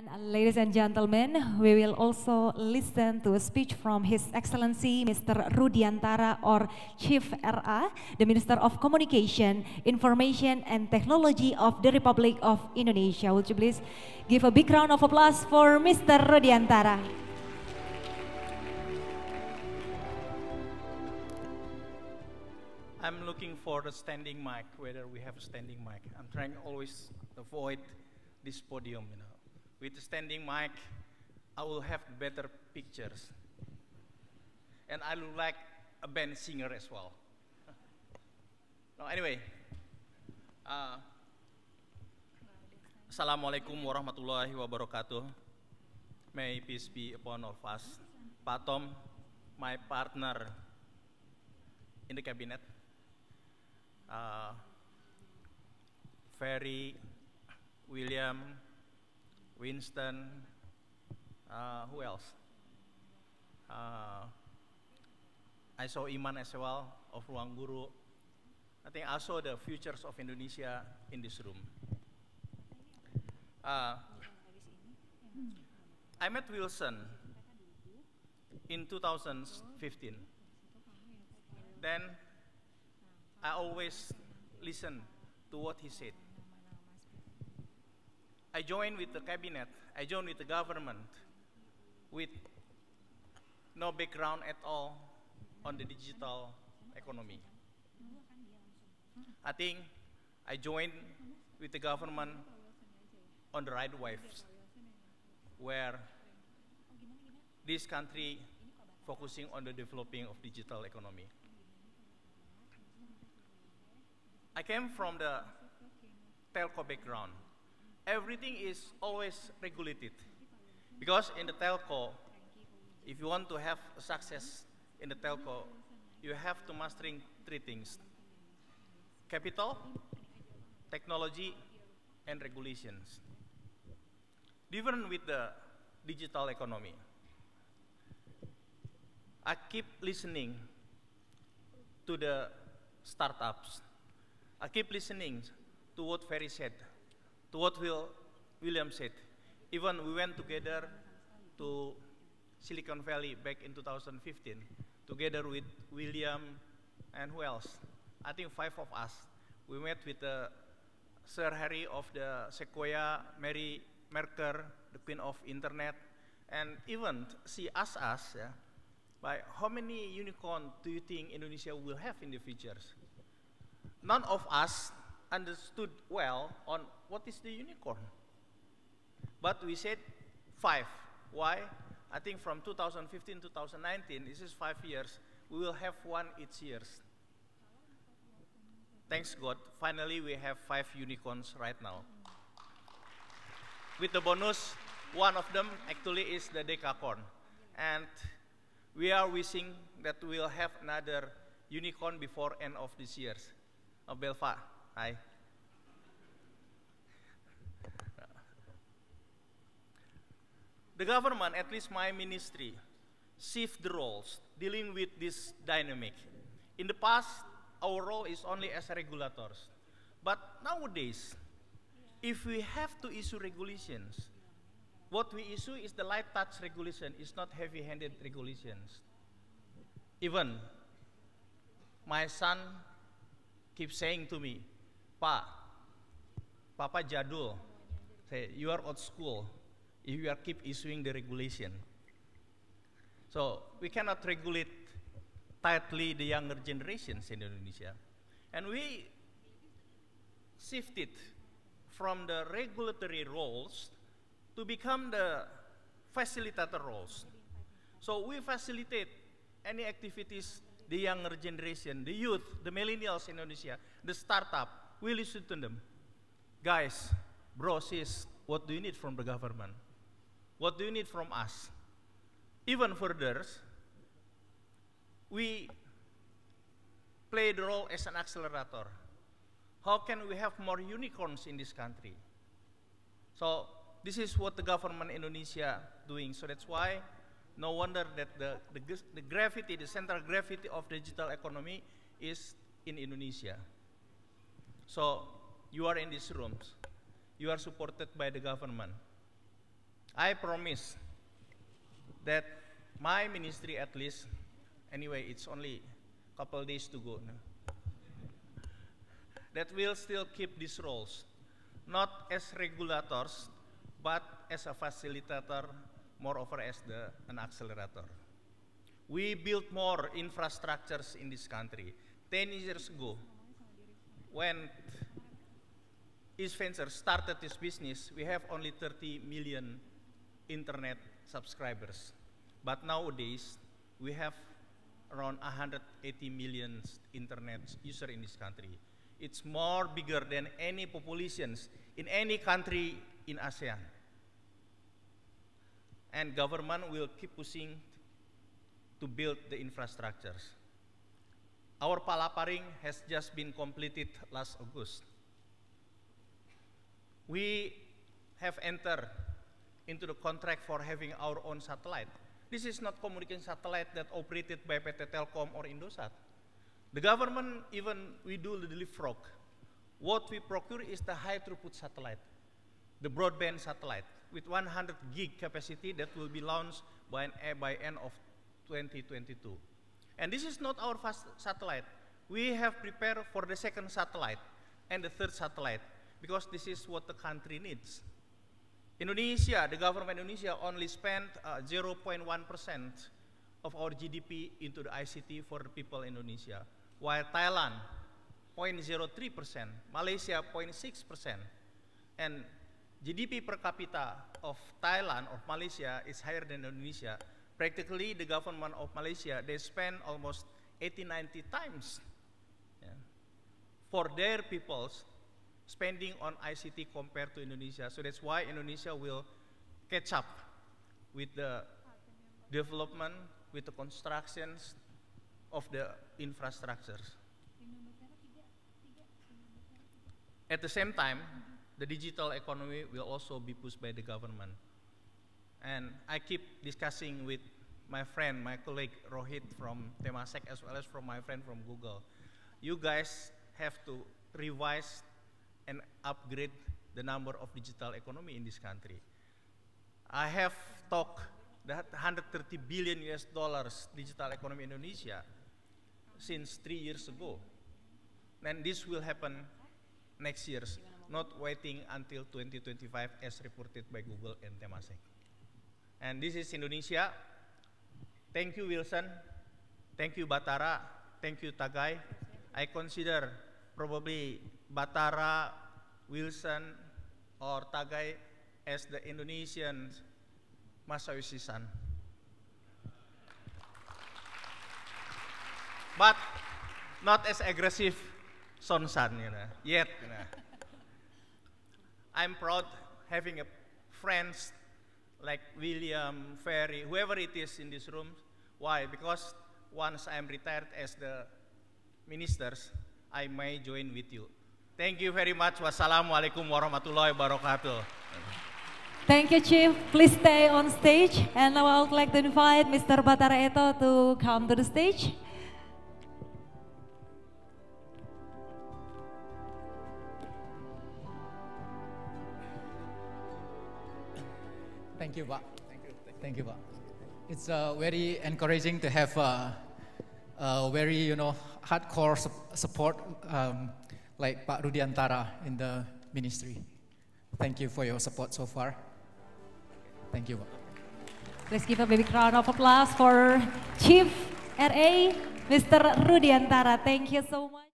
And ladies and gentlemen, we will also listen to a speech from His Excellency Mr. Rudiantara, or Chief RA, the Minister of Communication, Information and Technology of the Republic of Indonesia. Would you please give a big round of applause for Mr. Rudiantara? I'm looking for the standing mic, whether we have a standing mic. I'm trying always avoid this podium, you know. With the standing mic, I will have better pictures. And I look like a band singer as well. No, anyway. Assalamualaikum warahmatullahi wabarakatuh. May peace be upon all of us. Pak Tom, my partner in the cabinet. Ferry, William, Winston, who else? I saw Iman as well, of Ruang Guru. I think I saw the futures of Indonesia in this room. I met Willson in 2015. Then I always listen to what he said. I joined with the cabinet, I joined with the government with no background at all on the digital economy. I think I joined with the government on the right waves, where this country focusing on the developing of digital economy. I came from the telco background. Everything is always regulated. Because in the telco, if you want to have a success in the telco, you have to mastering three things: capital, technology, and regulations. Different with the digital economy. I keep listening to the startups. I keep listening to what Ferry said, to what William said. Even we went together to Silicon Valley back in 2015, together with William and who else? I think 5 of us. We met with Sir Harry of the Sequoia, Mary Merker, the Queen of Internet, and even she asked us, by how many unicorn do you think Indonesia will have in the future? None of us understood well on what is the unicorn. But we said 5. Why? I think from 2015 to 2019, this is 5 years, we will have one each year. Thanks God, finally we have 5 unicorns right now. With the bonus, one of them actually is the decacorn. And we are wishing that we will have another unicorn before end of this year. Belva, hi. The government, at least my ministry, shift the roles dealing with this dynamic. In the past, our role is only as regulators. But nowadays, if we have to issue regulations, what we issue is the light touch regulation, it's not heavy-handed regulations. Even my son keeps saying to me, Papa jadul. Say, you are old school if you are keep issuing the regulation. So we cannot regulate tightly the younger generations in Indonesia. And we shifted from the regulatory roles to become the facilitator roles. So we facilitate any activities the younger generation, the youth, the millennials in Indonesia, the startup, we listen to them. Guys, bro, sis, what do you need from the government? What do you need from us? Even further, we play the role as an accelerator. How can we have more unicorns in this country? So this is what the government in Indonesia doing. So that's why no wonder that the gravity, the central gravity of digital economy is in Indonesia. So you are in these rooms. You are supported by the government. I promise that my ministry at least, anyway, it's only a couple days to go, no? That will still keep these roles, not as regulators, but as a facilitator, moreover as an accelerator. We built more infrastructures in this country. 10 years ago, when East Venture started this business, we have only 30 million internet subscribers. But nowadays, we have around 180 million internet users in this country. It's more bigger than any populations in any country in ASEAN. And government will keep pushing to build the infrastructures. Our palaparing has just been completed last August. We have entered into the contract for having our own satellite. This is not communication satellite that operated by PT Telkom or Indosat. The government, even we do the leapfrog. What we procure is the high throughput satellite, the broadband satellite with 100 gig capacity that will be launched by end of 2022. And this is not our first satellite. We have prepared for the second satellite and the third satellite because this is what the country needs. Indonesia, the government of Indonesia only spent 0.1% of our GDP into the ICT for the people in Indonesia, while Thailand, 0.03%, Malaysia, 0.6%, and GDP per capita of Thailand or Malaysia is higher than Indonesia. Practically, the government of Malaysia, they spend almost 80-90 times for their peoples spending on ICT compared to Indonesia. So that's why Indonesia will catch up with the development, with the constructions of the infrastructures. At the same time, the digital economy will also be pushed by the government. And I keep discussing with my friend, my colleague Rohit from Temasek, as well as from my friend from Google. You guys have to revise and upgrade the number of digital economy in this country. I have talked that 130 billion US dollars digital economy in Indonesia since 3 years ago. And this will happen next year, not waiting until 2025 as reported by Google and Temasek. And this is Indonesia. Thank you, Willson. Thank you, Batara. Thank you, Tagai. I consider probably Batara, Willson, or Tagai as the Indonesian Masayoshi Son. But not as aggressive Son-san, yet. I'm proud having a friends like William, Ferry, whoever it is in this room. Why? Because once I'm retired as the ministers, I may join with you. Thank you very much. Wassalamualaikum warahmatullahi wabarakatuh. Thank you, Chief. Please stay on stage. And now I would like to invite Mr. Batara Eto to come to the stage. Thank you, Pak. Thank you, Pak. It's very encouraging to have very, hardcore support like Pak Rudiantara in the ministry. Thank you for your support so far. Thank you, Pak. Let's give a big round of applause for Chief RA, Mr. Rudiantara. Thank you so much.